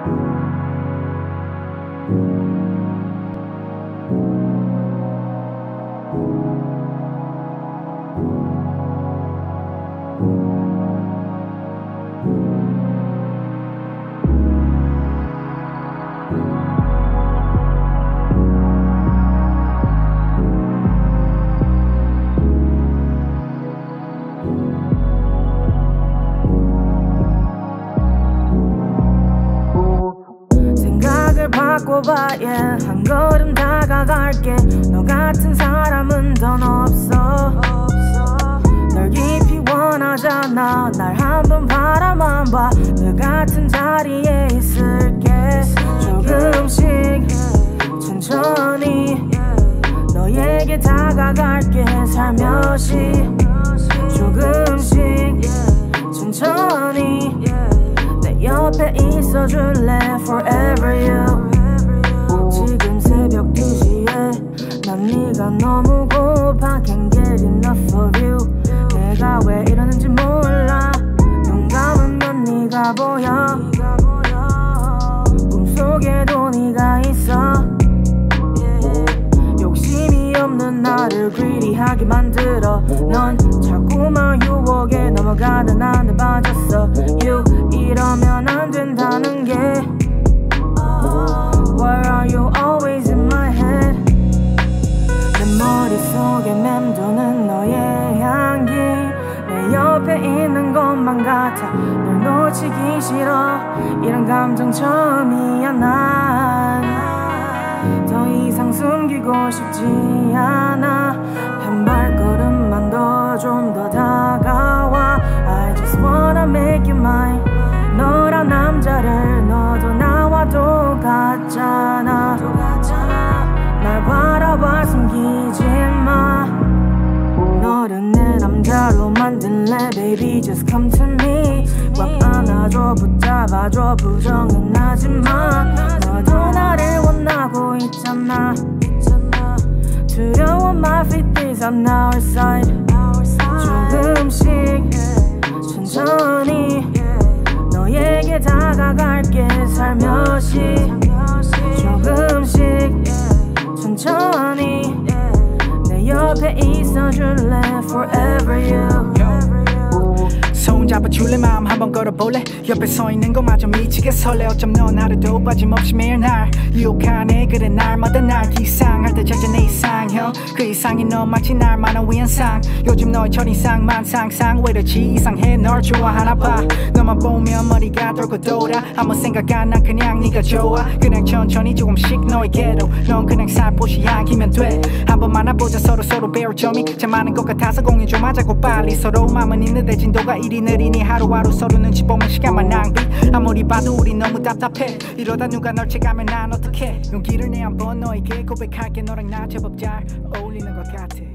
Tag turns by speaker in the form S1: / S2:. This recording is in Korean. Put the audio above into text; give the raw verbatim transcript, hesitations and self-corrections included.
S1: 바꿔봐 yeah. 한 걸음 다가갈게 너 같은 사람은 더 없어 널 깊이 원하잖아 날 한번 바라만 봐 너 같은 자리에 있을게 조금씩 천천히 너에게 다가갈게 살며시 조금씩 천천히 내 옆에 있어줄래 forever you 지금 새벽 두 시에 난 네가 너무 고파 Can't get enough of you 내가 왜 이러는지 몰라 눈 감으면 네가 보여 꿈속에도 네가 있어 욕심이 없는 나를 greedy하게 만들어 넌 자꾸만 유혹에 넘어가는 나는 빠졌어 You 이러면 안 된다는 게 Why are you always in my head 내 머릿속에 맴도는 너의 향기 내 옆에 있는 것만 같아 널 놓치기 싫어 이런 감정 처음이야 난 더 이상 숨기고 싶지 않아 한 발걸음만 더 좀 더 다가와 I just wanna make you mine 너란 남자를 너도 나와 똑같잖아 날 바라봐 숨기지 마 너를 내 남자로 만들래 baby just come to me 꽉 안아줘 붙잡아줘 부정은 하지마 너도 나를 원하고 있잖아 두려워 my feet is on our side 조금씩 천천히 너에게 다가갈게 살며시 조금씩 천천히 내 옆에 있어줄래 forever you
S2: 손잡아줄래 마음 한번 걸어볼래 옆에 서있는 것마저 미치게 설레 어쩜 넌 하루도 빠짐없이 매일 날 유혹하네 그래 날마다 날 이상할 때 찾아 내 이상형 그 이상이 너 마치 날만한 위안상 요즘 너의 첫인상만 상상 왜 이러지 이상해 널 좋아하나 봐 너만 보면 머리가 돌고 돌아 아무 생각 안 나 그냥 네가 좋아 그냥 천천히 조금씩 너에게로 넌 그냥 살포시 향기면 돼 한번 만나보자 서로 서로 배울 점이 참 많은 것 같아서 공유 좀 하자고 빨리 서로 마음은 있는데 진도가 이리 느리니 하루하루 서로 눈치 보면 시간만 낭비 아무리 봐도 우리 너무 답답해 이러다 누가 널 채가면 난 어떡해 용기를 내 한번 너에게 고백할게 너랑 나 제법 잘 어울리는 것 같아